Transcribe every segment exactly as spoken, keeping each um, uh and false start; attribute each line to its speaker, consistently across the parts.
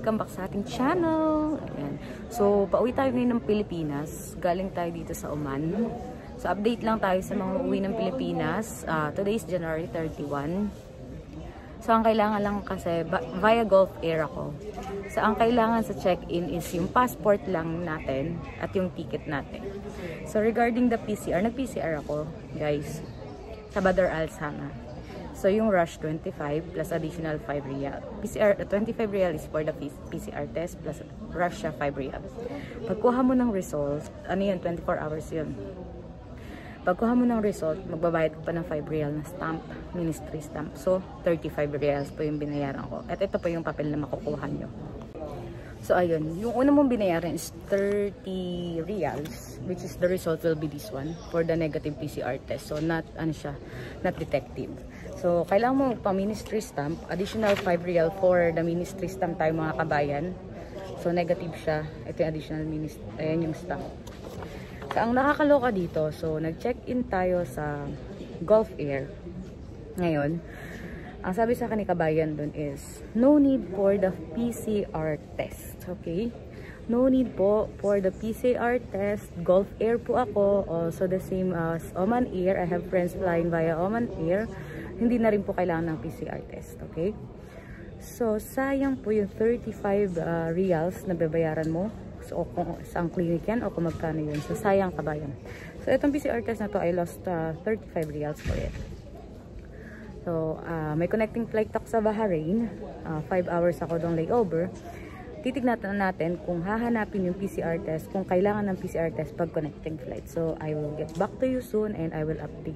Speaker 1: welcome back sa ating channel. Ayan. So, pauwi tayo ngayon ng Pilipinas. Galing tayo dito sa Oman. So, update lang tayo sa mga uwi ng Pilipinas. Uh, today is January thirty-first. So, ang kailangan lang kasi, via Gulf Air ako. So, ang kailangan sa check-in is yung passport lang natin at yung ticket natin. So, regarding the P C R, nag-P C R ako, guys, sa Badr Al Sana. So, yung rush twenty-five plus additional five real. P C R, twenty-five real is for the P C R test plus rush siya five real. Pagkuha mo ng result, ano yun, twenty-four hours yun. Pagkuha mo ng result, magbabayad ko pa ng five real na stamp, ministry stamp. So, thirty-five reals po yung binayaran ko. At ito po yung papel na makukuha nyo. So, ayun. Yung una mong binayaran is thirty reals, which is the result will be this one for the negative P C R test. So, not, ano siya, not detective. So, kailangan mo pa ministry stamp, additional five real for the ministry stamp tayo mga kabayan. So, negative siya. Ito yung additional ministry, ayan yung stamp. So, ang nakakaloka dito, so, nag-check-in tayo sa Gulf Air. Ngayon, ang sabi sa akin ni kabayan dun is, no need for the P C R test. Okay? No need po for the P C R test. Gulf Air po ako. Also the same as Oman Air. I have friends flying via Oman Air. Hindi na rin po kailangan ng P C R test. Okay? So, sayang po yung thirty-five uh, reals na babayaran mo. So, kung saan clinic yan o kung magkano yun. So, sayang kabayan. So, itong P C R test na to, I lost uh, thirty-five reals for it. So, uh, may connecting flight ako sa Bahrain. five uh, hours ako dong layover. Titignan natin kung hahanapin yung P C R test, kung kailangan ng P C R test pag connecting flight. So, I will get back to you soon and I will update.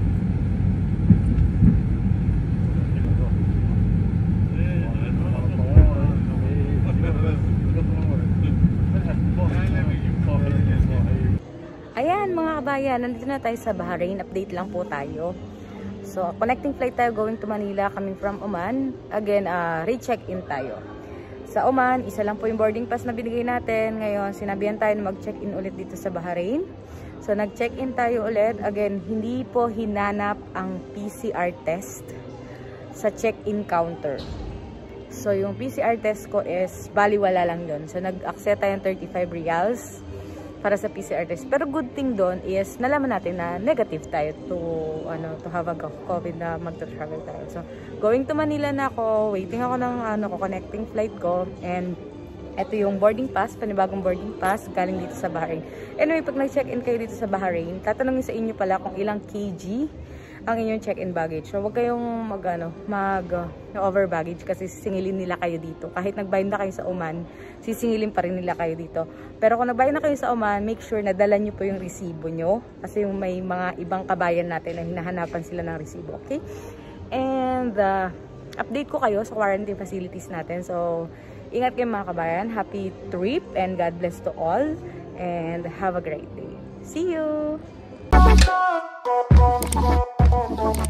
Speaker 1: Ayan mga kabayan, nandito na tayo sa Bahrain. Update lang po tayo. So, connecting flight tayo going to Manila coming from Oman. Again, uh, re-check-in tayo. Sa Oman, isa lang po yung boarding pass na binigay natin. Ngayon, sinabihan tayo na mag-check-in ulit dito sa Bahrain. So, nag-check-in tayo ulit. Again, hindi po hinanap ang P C R test sa check-in counter. So, yung P C R test ko is baliwala lang yun. So, nag-accept tayo ng thirty-five reals para sa P C R test. Pero good thing doon is nalaman natin na negative tayo to ano to have a COVID na magta-travel tayo. So, going to Manila na ako, waiting ako ng ano ko connecting flight ko, and ito yung boarding pass, panibagong boarding pass galing dito sa Bahrain. Anyway, pag nag-check-in kayo dito sa Bahrain, tatanungin sa inyo pala kung ilang kg ang inyong check-in baggage. So, wag kayong mag, ano, mag uh, over baggage kasi sisingilin nila kayo dito. Kahit nagbayad na kayo sa Oman, sisingilin pa rin nila kayo dito. Pero kung nagbayad na kayo sa Oman, make sure na dala nyo po yung resibo nyo. Kasi yung may mga ibang kabayan natin na hinahanapan sila ng resibo. Okay? And, uh, update ko kayo sa quarantine facilities natin. So, ingat kayo mga kabayan. Happy trip and God bless to all. And have a great day. See you!